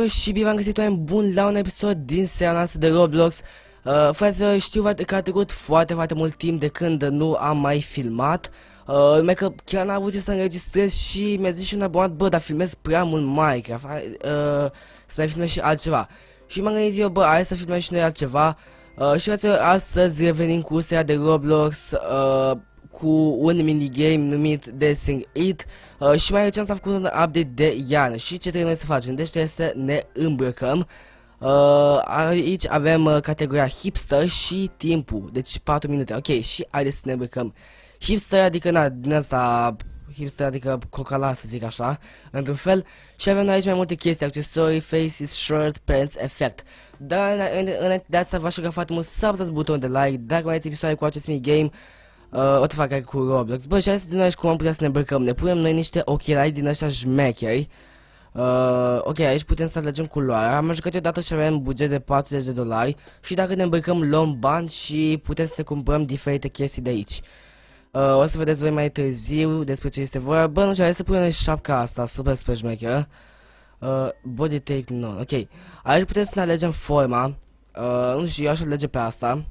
fraților, și bine v-am găsit oameni buni la un episod din seria noastră de Roblox. Fraților, știu că a trecut foarte mult timp de când nu am mai filmat. Numai că chiar n-am avut ce să înregistrez și mi-a zis și un abonat, bă, dar filmez prea mult Minecraft, să mai filmez și altceva. Și m-am gândit eu, bă, hai să filmăm și noi altceva. Și fraților, astăzi revenim cu seria de Roblox, cu un minigame numit Dancing It. Și mai recent s-a făcut un update de iarnă. Și ce trebuie noi să facem? Deci trebuie să ne îmbrăcăm. Aici avem categoria hipster și timpul, deci 4 minute. Ok, și haideți să ne îmbrăcăm. Hipster adică, na, din asta, hipster adică cocala, să zic așa, într-un fel. Și avem aici mai multe chestii, accesorii, faces, shirt, pants, effect. Dar înainte de asta v-aș ruga foarte mult să apăsați butonul de like. Dacă mai aveți episoade cu acest minigame, o să fac cu Roblox. Bă, și hai să din noi cum am putea să ne îmbrăcăm. Ne punem noi niște ochelari din ăștia șmecheri. Ok, aici putem să alegem culoarea. Am jucat odată și avem buget de $40. Și dacă ne îmbrăcăm, luăm bani și putem să ne cumpărăm diferite chestii de aici. O să vedeți voi mai târziu despre ce este vorba. Bă, nu știu, hai să punem șapca asta, super șmecheră. Body tape, no, ok. Aici putem să ne alegem forma. Nu știu, eu aș alege pe asta.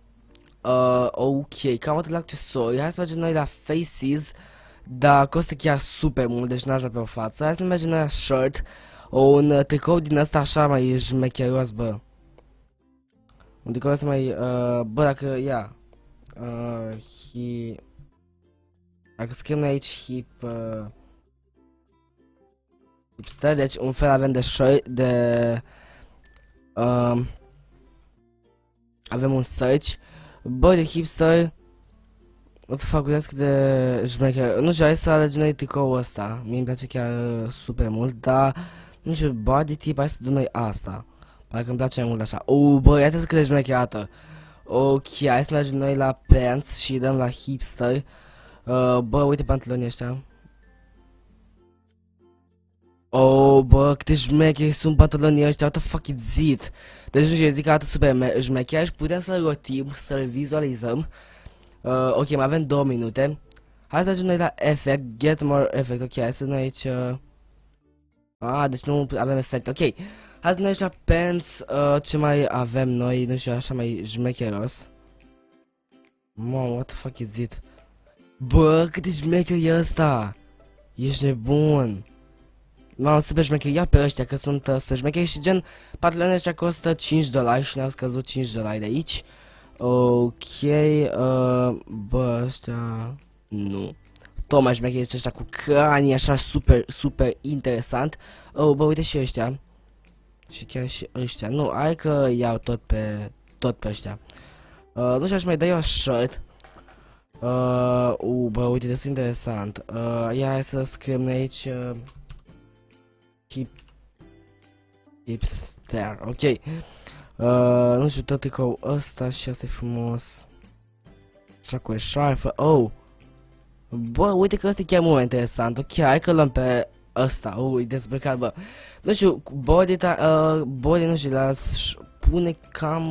Ok, cam atât la accesorii. Hai să mergem noi la faces. Dar costă chiar super mult, deci n-aș da pe o față. Hai să mergem noi la shirt. Un tricou din ăsta așa mai șmecheros, bă. Un tricou ăsta mai, bă, dacă, ia. Dacă scriem aici hipster, deci un fel avem de shirt, de, avem un search. Bă, de hipster. O să fac cât de șmecher. Nu știu, hai să alegem noi tricoul ăsta. Mie îmi place chiar super mult, dar nu știu, body tip, hai să dăm noi asta. Parcă îmi place mai mult așa. Bă, iată cât de șmecherată. Ok, hai să mergem noi la pants și dăm la hipster. Bă, uite pantalonii ăștia. Bă, câte șmecheri sunt pantalonii ăștia, what the fuck is it? Deci nu știu, eu zic că arată super șmecher și putem să-l rotim, să-l vizualizăm. Ok, mai avem 2 minute. Hai să mergem noi la effect, get more effect. Ok, hai să noi aici. Deci nu avem efect. Ok, hai să noi aici la pants. Ce mai avem noi? Nu știu, așa mai șmecheros. Mom, what the fuck is it? Bă, cât de șmecher e ăsta? Ești nebun. Mamă, super șmecher, ia pe ăștia că sunt super șmecheri și gen pantalonii ăștia costă $5 și ne-au scăzut $5 de aici. Ok, bă, ăștia, nu. Tot mai șmecheri este ăștia cu cranii, așa super interesant. Bă, uite și ăștia. Și chiar și ăștia, nu, hai că iau tot pe ăștia. Nu știu, aș mai da eu shirt. Bă, uite, destul interesant. Ia, hai să scriem noi aici, hipster, ok. Nu știu, tot tricou ăsta și ăsta e frumos. Așa cu eșarfă, bă, uite că ăsta e chiar mult interesant, ok, hai că luăm pe ăsta, e dezbrăcat, bă. Nu știu, body, nu știu, l-aș pune cam,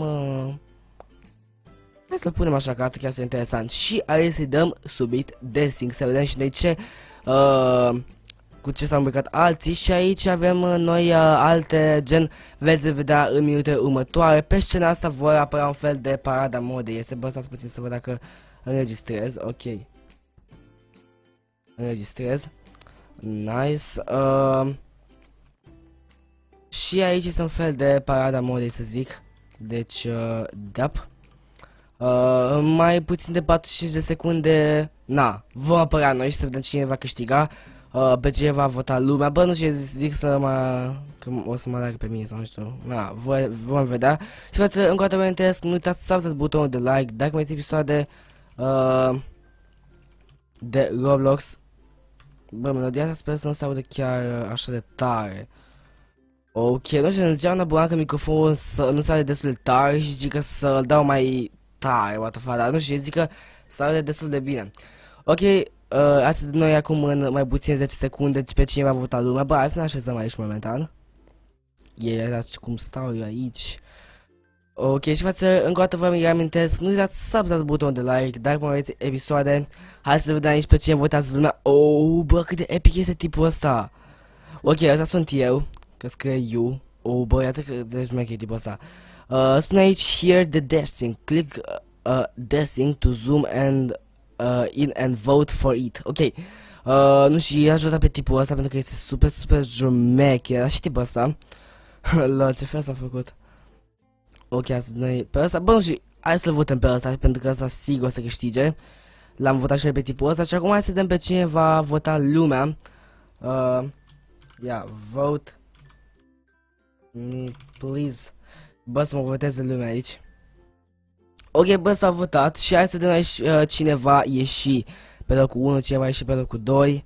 hai să-l punem așa, că arată chiar interesant. Și hai să-i dăm subit dancing, să vedem și noi ce, cu ce s-au îmbrăcat alții. Și aici avem noi alte, gen, veți vedea în minute următoare. Pe scena asta vor apărea un fel de parada modei. Este, bă, stați puțin să văd dacă înregistrez. Ok, înregistrez. Nice. Și aici este un fel de parada modei, să zic. Deci, dap. Mai puțin de 45 de secunde. Na, vom apărea noi și să vedem cine va câștiga. Pe ce va vota lumea. Bă, nu știu, zic să că o să mă aleagă pe mine sau nu știu. Na, vom vedea. Și vreau încă o dată vă interes, nu uitați să apăsați butonul de like. Dacă mai ți episoade de Roblox. Bă, melodia asta sper să nu se audă chiar așa de tare. Ok, nu știu, îmi zicea una bună că microfonul nu se aude destul de tare și zic că să-l dau mai tare, what the fuck, dar nu știu, zic că se aude destul de bine. Ok, astăzi noi acum în mai puțin 10 secunde pe cine va vota lumea. Bă, hai să ne așezăm aici momentan. Uitați cum stau eu aici. Ok, și față, încă o dată vă reamintesc, nu uitați să apăsați butonul de like. Dacă mai aveți episoade, hai să vedem aici pe cine votează lumea. Bă, cât de epic este tipul ăsta. Ok, ăsta sunt eu, că scrie you. bă, iată că de șmecher tipul ăsta. Spune aici here the dashing. Click dashing to zoom and in and vote for it. Ok. Nu știu, i-aș vota pe tipul ăsta pentru că este super, super șmecher. Așa și tipul ăsta. La ce fel s-a făcut. Ok, asta noi pe ăsta. Bă, nu știu, hai să-l votăm pe ăsta pentru că ăsta sigur o să câștige. L-am votat și pe tipul ăsta și acum hai să vedem pe cine va vota lumea. Vote me please. Bă, să mă voteze lumea aici. Ok, bă, s-a votat și hai să vedem aici cine va ieși pe locul 1, cine va ieși pe locul 2.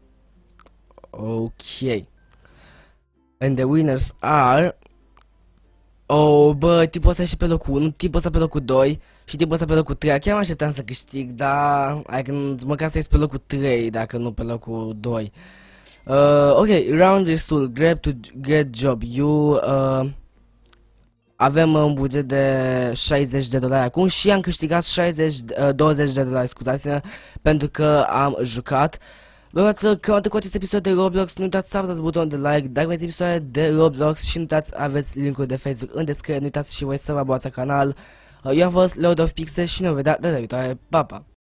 Ok. And the winners are... Oh, bă, tipul ăsta ieși pe locul 1, tipul ăsta pe locul 2 și tipul ăsta pe locul 3. Chiar mă așteptam să câștig, dar... măcar să ies pe locul 3, dacă nu pe locul 2. Ok, round result, grab to get job. Avem un buget de $60 acum și am câștigat 20 de dolari, scuzați-mă, pentru că am jucat. Vă uitați că am cu acest episod de Roblox, nu uitați să apăsați butonul de like, dacă vreți episoade de Roblox și nu uitați aveți linkul de Facebook în descriere, nu uitați și voi să vă abonați la canal. Eu am fost Lord of Pixel și ne vom vedea data viitoare, pa, pa!